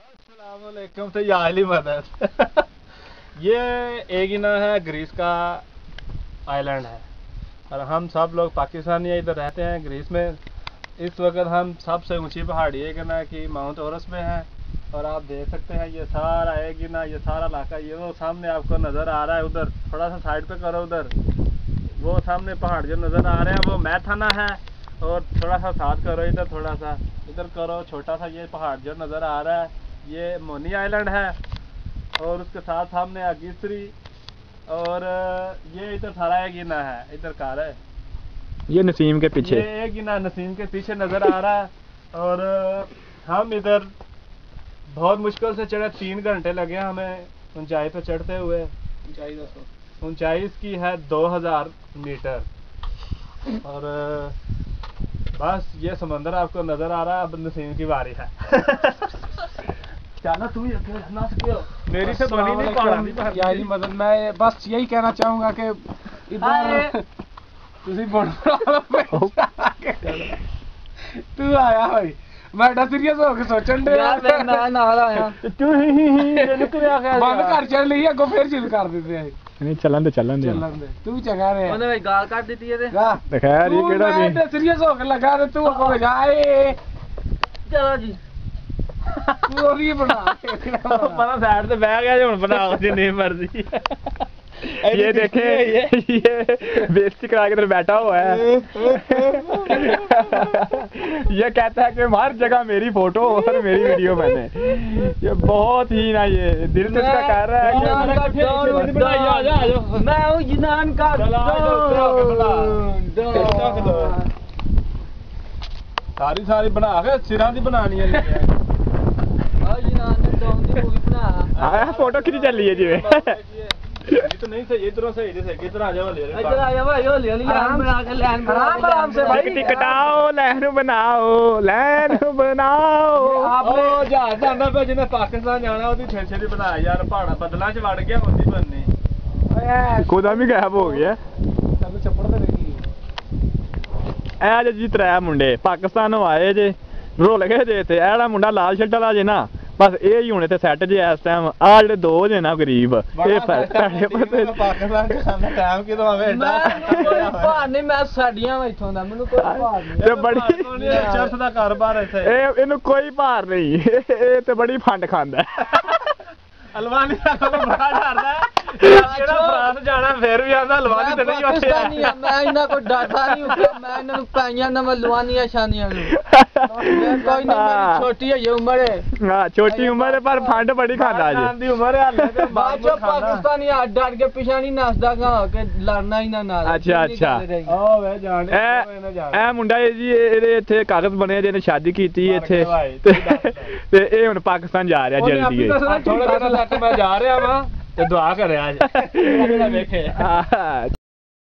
अस्सलामुअलैकुम। तो ये आली मदद ये एगिना है, ग्रीस का आइलैंड है और हम सब लोग पाकिस्तानी इधर रहते हैं ग्रीस में। इस वक्त हम सबसे ऊंची पहाड़ी एगिना की माउंट ओरस में है और आप देख सकते हैं ये सारा एगिना, ये सारा इलाका, ये वो सामने आपको नज़र आ रहा है। उधर थोड़ा सा साइड पे करो, उधर वो सामने पहाड़ जो नज़र आ रहे हैं वो मैथाना है। और थोड़ा सा साथ करो, इधर थोड़ा सा इधर करो, छोटा सा ये पहाड़ जो नज़र आ रहा है ये मोनी आइलैंड है। और उसके साथ सामने अगीसरी और ये इधर सारा एगिना है, इधर कार है, ये नसीम के पीछे, ये एगिना नसीम के पीछे नज़र आ रहा है। और हम इधर बहुत मुश्किल से चढ़े, 3 घंटे लगे हमें ऊंचाई पे चढ़ते हुए। ऊंचाई इसकी है 2000 मीटर और बस ये समंदर आपको नजर आ रहा है। अब नसीम की बारी है। चलो तुम ना सके हो, मेरी से बनी नहीं पहाड़ा यारी मदद। मैं बस यही कहना चाहूंगा कि इधर तू आया भाई, मैं सीरियस हो के सोचन दे यार, मैं ना आया तू बंद कर चल ली अगो फिर शुरू कर देते हैं। नहीं चलन दे तू भी चंगा रहे ਉਹਨੇ ਭਾਈ ਗਾਲ ਕੱਢ ਦਿੱਤੀ ਇਹਦੇ खैर ये केड़ा भी मैं सीरियस हो के लगा दे तू अगो जाए। ਚਲੋ ਜੀ तू और ये बना पता साइड से बह गया जो बनाओ जितनी मर्जी। ये देखे ये बेइज्जती करा के इधर बैठा हुआ है। ये कहता है कि हर जगह मेरी फोटो और मेरी वीडियो बने। ये बहुत ही ना ये दिल से इसका कह रहा है कि मैं हूँ यूनान का सारी बना के सिरा दी बनानी है। यूनान ने डॉन दी मूवी बना आया फोटो खींची चल रही है जी। ये तो नहीं सही, इधरों सही नहीं सही, इधर आ जाओ ले ले। इधर आ जा भाई, हौली हौली लाइन बना के लाइन आराम से भाई टिकटाओ लहर बनाओ आपने जहाज जाना पे जिन्हें पाकिस्तान जाना ओदी छेछे दी बनाया यार, पहाड़ा बदलां च वड़ गया होंदी बननी खुदा भी गायब हो गया। चल चप्पड़ ते लगी ए जी 3 मुंडे पाकिस्तानों आए जे, रोल गए जे ते एड़ा मुंडा लाल शर्ट वाला जे ना, बस ये ही होने ते सेट जे इस टाइम। आ जेडे 2 जे ना गरीब ये पाकिस्तान के सामने टाइम किदों आवे एडा कोई भार नहीं, मैं साडियां इथों दा, मैनू कोई भार नहीं। ते बड़ी चर्च दा कारोबार इथे इनू कोई भार नहीं, ये ते बड़ी फंड खांदा अलवानी दा कोई बड़ा डरदा है जेड़ा फ्रांस जाना फिर भी आंदा अलवानी ते नहीं पाकिस्तानी आ, मैं इना को डरदा नहीं हूं। मैं इना नु पाइयां ना लवानियां शानियां नु कोई नहीं, मेरी छोटी है ये उम्र है। हां छोटी उम्र है पर फंड बड़ी खांदा जी। दी उम्र है हाले ते बाजो पाकिस्तानी आ डर के पीछे नहीं नाचदा गा के लड़ना ही ना नाल। अच्छा ओ वे जान ए मुंडा जी ਇਹਦੇ ਇੱਥੇ ਕਾਗਜ਼ ਬਣੇ ਜਿਹਨੇ ਸ਼ਾਦੀ ਕੀਤੀ ਇੱਥੇ ਤੇ ਇਹ ਹੁਣ ਪਾਕਿस्तान ਜਾ ਰਿਹਾ ਜਲਦੀ ਥੋੜਾ ਤੱਕ ਮੈਂ ਜਾ ਰਿਹਾ ਵਾਂ ਤੇ ਦੁਆ ਕਰਿਆ ਅੱਜ ਵੇਖੇ।